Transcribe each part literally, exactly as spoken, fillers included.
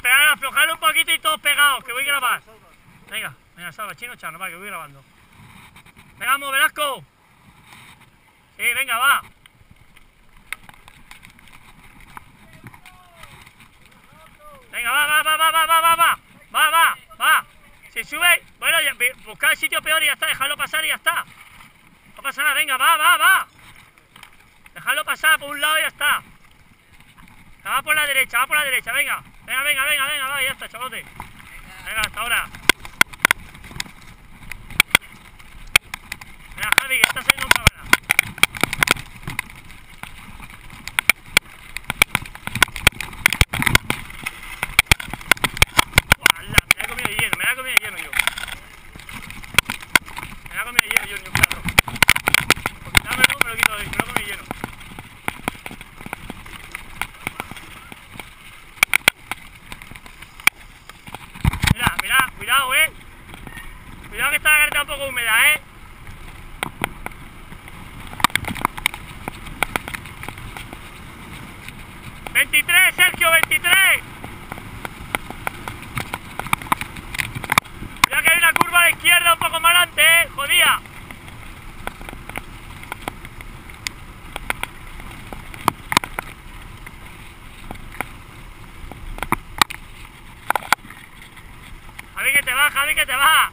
esperad, aflojar un poquito y todos pegados, que voy a grabar. Venga, venga, salva, chino, chano, vale, que voy grabando. Venga, vamos, Velasco. Sí, venga, va. Venga, va, va, va, va, va, va, va, va, va, va, va. Si sube, bueno, ya, buscar el sitio peor y ya está, dejarlo pasar y ya está. No pasa nada, venga, va, va, va. Dejarlo pasar por un lado y ya está. Va por la derecha, va por la derecha, venga. Venga, venga, venga, venga, va, ya está, chavote. Venga, hasta ahora. Venga, Javi, que está saliendo un cámara. ¡Hala! Me la he comido de hielo, me la he comido de hielo yo. Me la he comido de hielo yo, ni un perro. Por quitármelo, me lo quito de ahí, me lo he comido de hielo. Mira, mira, cuidado, eh. Cuidado que está la carretera un poco húmeda, eh. veintitrés, Sergio, veintitrés. Cuidado que hay una curva a la izquierda un poco más adelante, eh. Jodía. Javi, que te va, Javi, que te va.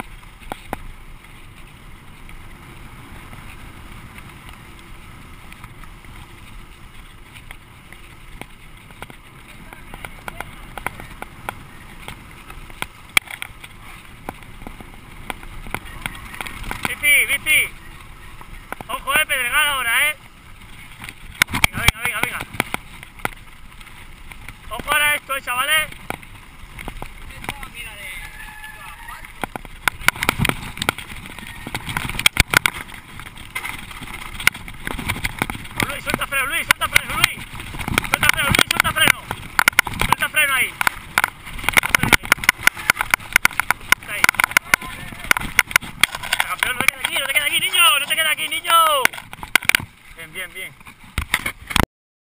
Bici, bici. Ojo, eh, pedregal ahora, eh. Venga, venga, venga, venga. Ojo ahora esto, eh, chavales. Luis, suelta freno, Luis, suelta freno, Luis. Suelta freno, Luis, suelta freno. Suelta freno ahí. Suelta freno ahí. Está ahí. Campeón, no te quedes aquí, no te quedes aquí, niño. No te quedes aquí, niño. Bien, bien, bien.